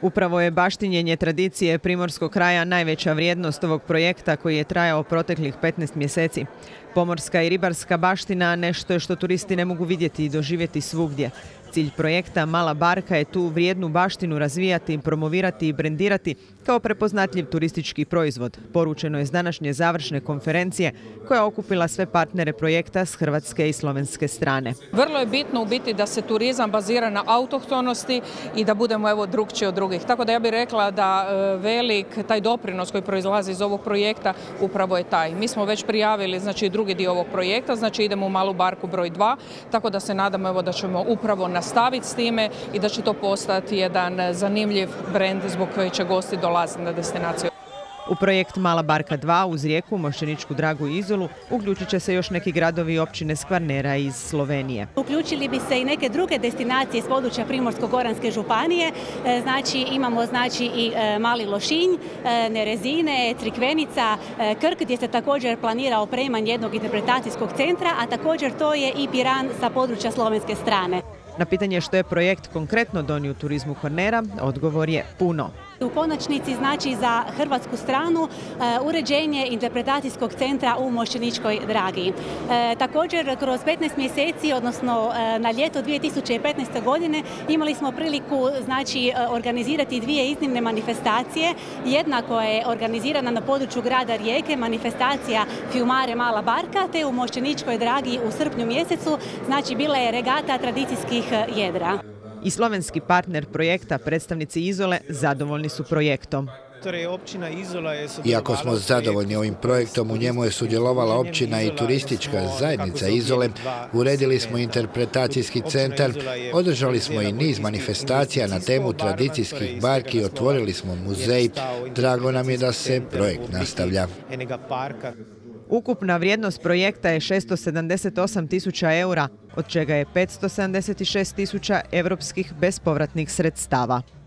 Upravo je baštinjenje tradicije primorskog kraja najveća vrijednost ovog projekta koji je trajao proteklih 15 mjeseci. Pomorska i ribarska baština nešto je što turisti ne mogu vidjeti i doživjeti svugdje. Cilj projekta Mala barka je tu vrijednu baštinu razvijati, promovirati i brendirati kao prepoznatljiv turistički proizvod. Poručeno je s današnje završne konferencije koja je okupila sve partnere projekta s hrvatske i slovenske strane. Vrlo je bitno u biti da se turizam bazira na autohtonosti i da budemo drukčiji od drugih. Tako da ja bih rekla da velik taj doprinos koji proizlazi iz ovog projekta upravo je taj. Mi smo već prijavili drugi dio ovog projekta, idemo u Malu barku broj 2, tako da se nadamo da ćemo upravo nastaviti s time i da će to postati jedan zanimljiv brend zbog koje će gosti dolaziti na destinaciju. U projekt Mala barka 2 uz Rijeku, Mošćeničku Dragu i Izolu uključit će se još neki gradovi i općine s Kvarnera iz Slovenije. Uključili bi se i neke druge destinacije iz područja Primorsko-goranske županije. Imamo i Mali Lošinj, Nerezine, Crikvenica, Krk gdje se također planira opremanje jednog interpretacijskog centra, a također to je i Piran sa područja slovenske strane. Na pitanje što je projekt konkretno donio u turizmu Kvarnera, odgovor je puno. U konačnici za hrvatsku stranu uređenje interpretacijskog centra u Mošćeničkoj Dragi. Također kroz 15 mjeseci, odnosno na ljeto 2015. godine imali smo priliku organizirati dvije iznimne manifestacije. Jedna koja je organizirana na području grada Rijeke, manifestacija Fiumare Mala barka, te u Mošćeničkoj Dragi u srpnju mjesecu, bila je regata tradicijskih jedra. I slovenski partner projekta, predstavnici Izole, zadovoljni su projektom. Iako smo zadovoljni ovim projektom, u njemu je sudjelovala općina i turistička zajednica Izole, uredili smo interpretacijski centar, održali smo i niz manifestacija na temu tradicijskih barki i otvorili smo muzej. Drago nam je da se projekt nastavlja. Ukupna vrijednost projekta je 678.000 eura, od čega je 576.000 europskih bespovratnih sredstava.